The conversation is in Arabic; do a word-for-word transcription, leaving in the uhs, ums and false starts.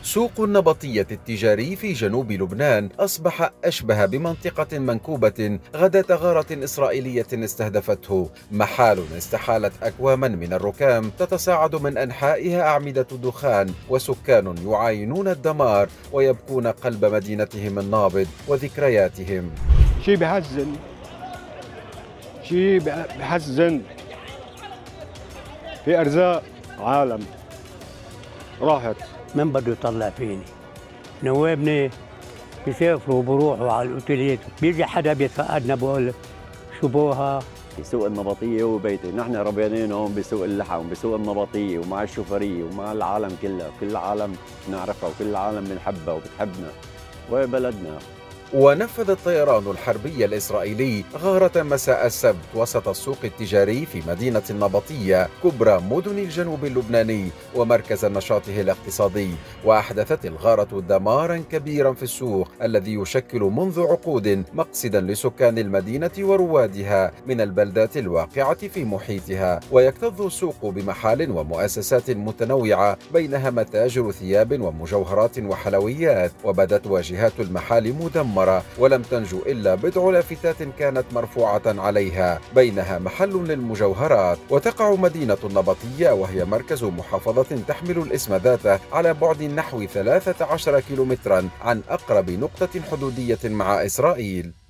سوق النبطية التجاري في جنوب لبنان أصبح أشبه بمنطقة منكوبة غداة غارة إسرائيلية استهدفته. محال استحالت أكواما من الركام تتصاعد من أنحائها أعمدة دخان، وسكان يعاينون الدمار ويبكون قلب مدينتهم النابض وذكرياتهم. شيء بحزن، شيء بحزن. في أرزاق عالم راحت. من بده يطلع فيني؟ نوابني بيسافروا وبروحوا على الاوتيلات، بيجي حدا بيتفقدنا بقول شو بوها. بسوق النبطية وبيتي، نحن ربيانين هون بسوق اللحم بسوق النبطية ومع الشوفرية ومع العالم كلها، كل العالم نعرفها وكل العالم بنحبها وبتحبنا وبلدنا. ونفذ الطيران الحربي الإسرائيلي غارة مساء السبت وسط السوق التجاري في مدينة النبطية، كبرى مدن الجنوب اللبناني ومركز نشاطه الاقتصادي، وأحدثت الغارة دمارا كبيرا في السوق الذي يشكل منذ عقود مقصدا لسكان المدينة وروادها من البلدات الواقعة في محيطها. ويكتظ السوق بمحال ومؤسسات متنوعة بينها متاجر ثياب ومجوهرات وحلويات، وبدت واجهات المحال مدمرة ولم تنجو إلا بضع لافتات كانت مرفوعة عليها، بينها محل للمجوهرات. وتقع مدينة النبطية وهي مركز محافظة تحمل الاسم ذاته على بعد نحو ثلاثة عشر كيلومترا عن أقرب نقطة حدودية مع إسرائيل.